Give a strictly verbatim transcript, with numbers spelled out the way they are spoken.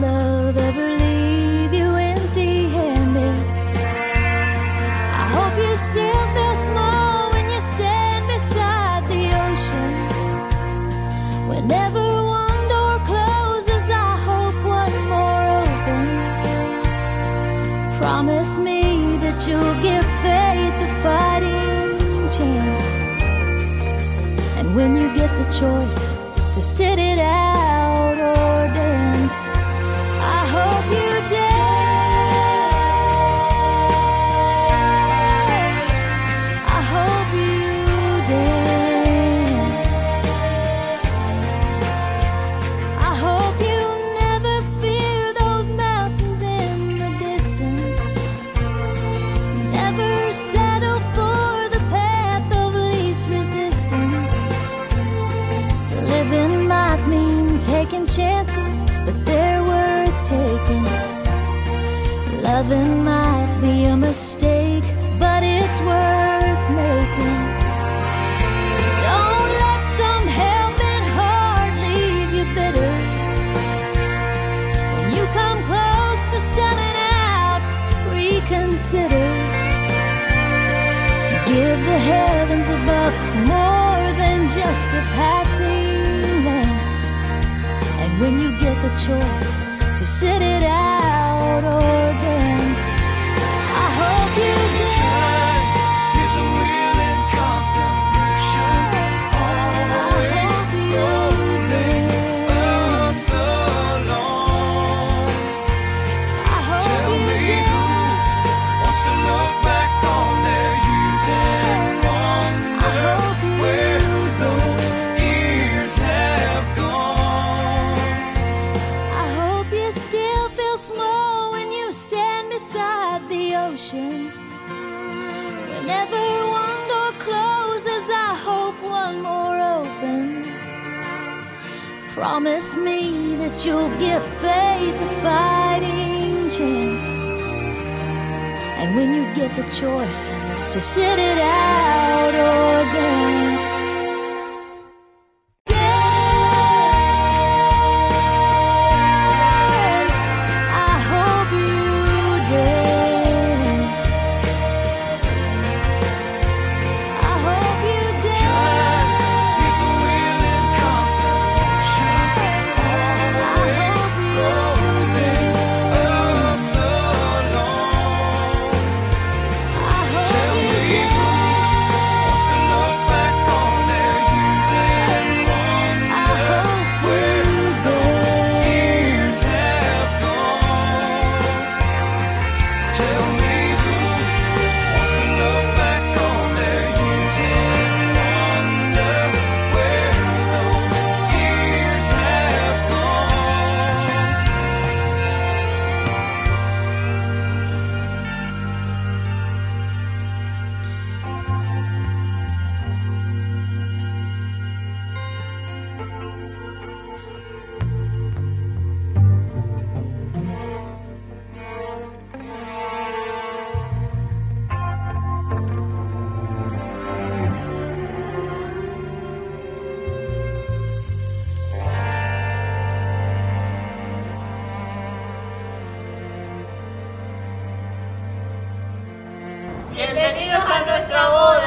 love ever leave you empty-handed. I hope you still feel small when you stand beside the ocean. Whenever one door closes, I hope one more opens. Promise me that you'll give faith a fighting chance. And when you get the choice to sit it out or dance, I hope you dance. I hope you dance. I hope you never fear those mountains in the distance. Never settle for the path of least resistance. Living might mean taking chances, but they're worth taking. Loving might be a mistake, but it's worth making. Don't let some helping heart leave you bitter. When you come close to selling out, reconsider. Give the heavens above more than just a passing glance. And when you get the choice to sit it out or dance, I hope you dance. Time is a wheel in constant motion, always rolling us along. I hope Tell you me who dance. wants to look back on their years and I hope wonder you where those dance. years have gone. I hope you still feel small when you stand beside the ocean. Whenever one door closes, I hope one more opens. Promise me that you'll give faith a fighting chance. And when you get the choice to sit it out or dance, dance. I hope you dance. I hope you Time is a dance. wheel in constant motion, I always hope you rolling dance. us along. I hope Tell you me who wants to look back on their years and I wonder hope where you those years dance. have gone. Tell me who wants to look back on their years and wonder where those years have gone. Bienvenidos a nuestra boda.